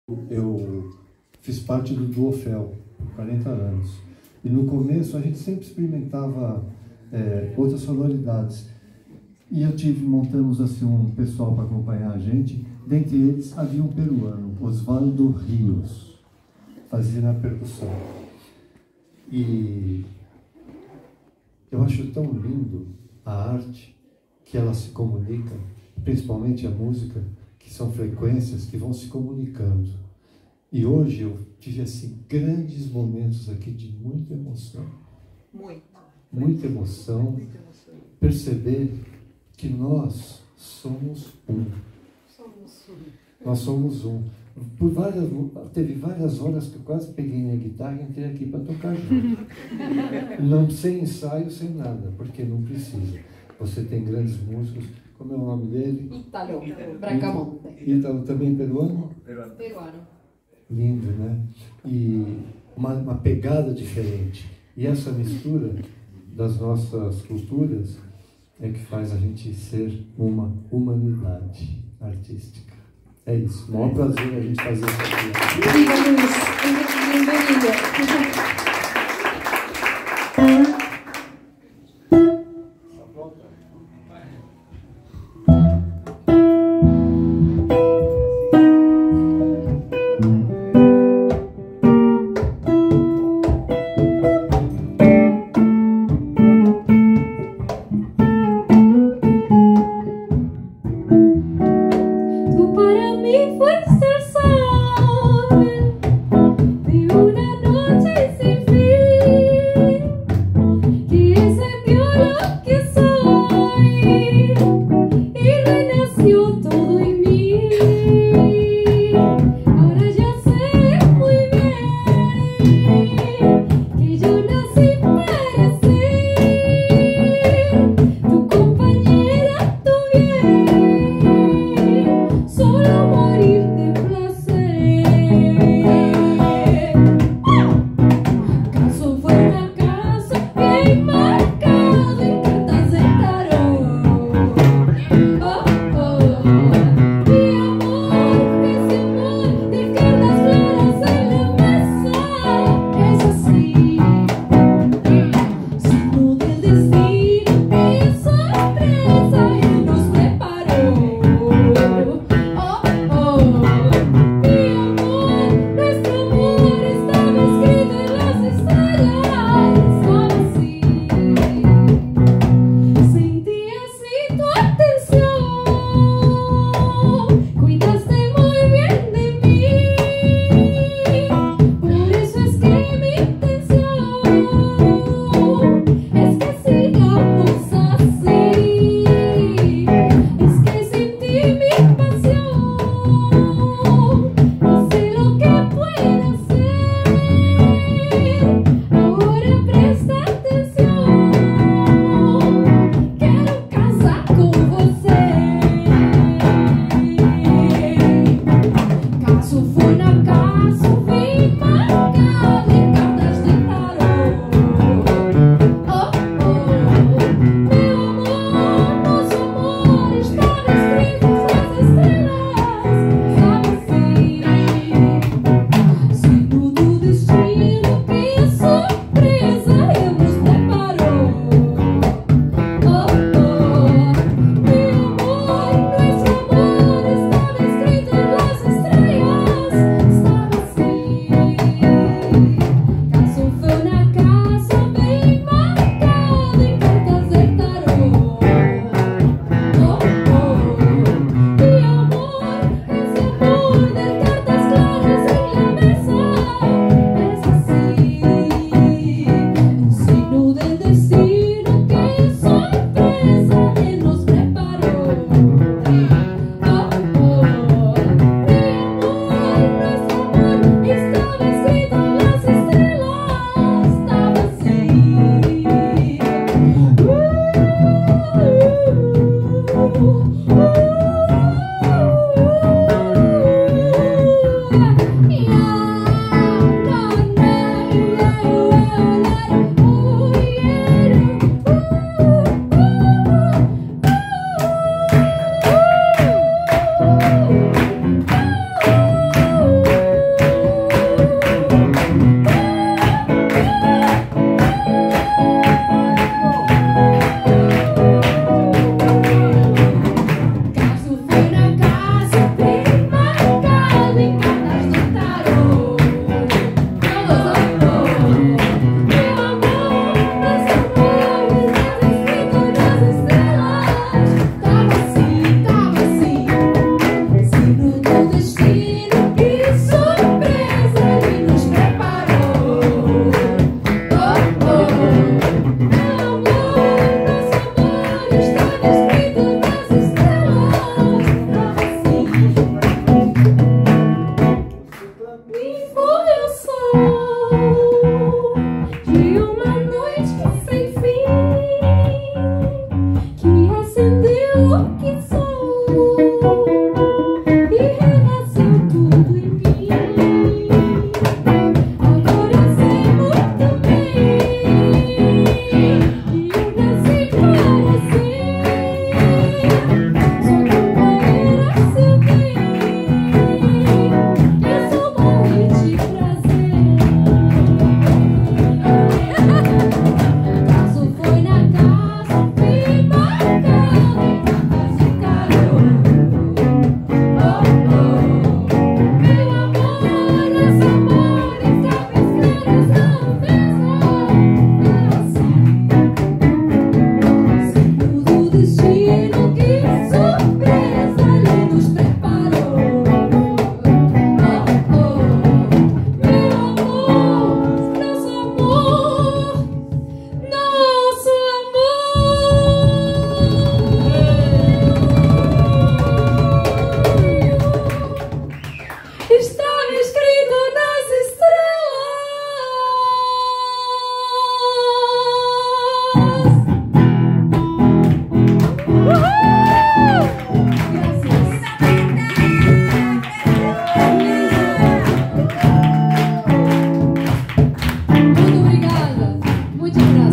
Eu fiz parte do Duofel por 40 anos. E no começo a gente sempre experimentava outras sonoridades. E montamos assim um pessoal para acompanhar a gente. Dentre eles havia um peruano, Osvaldo Rios, fazia na percussão. E eu acho tão lindo a arte, que ela se comunica, principalmente a música, que são frequências que vão se comunicando. E hoje eu tive assim grandes momentos aqui de muita emoção. Muita emoção. Perceber que nós somos um. Nós somos um. Teve várias horas que eu quase peguei minha guitarra e entrei aqui para tocar junto. Não sem ensaio, sem nada, porque não precisa. Você tem grandes músicos. Como é o nome dele? Ítalo Bracamonte. Ítalo também peruano? Peruano. Lindo, né? E uma pegada diferente. E essa mistura das nossas culturas é que faz a gente ser uma humanidade artística. É isso. O maior prazer a gente fazer isso aqui. Obrigada, Luiz. Bem-vindo. Fuiste el sol de una noche sin Muchas gracias.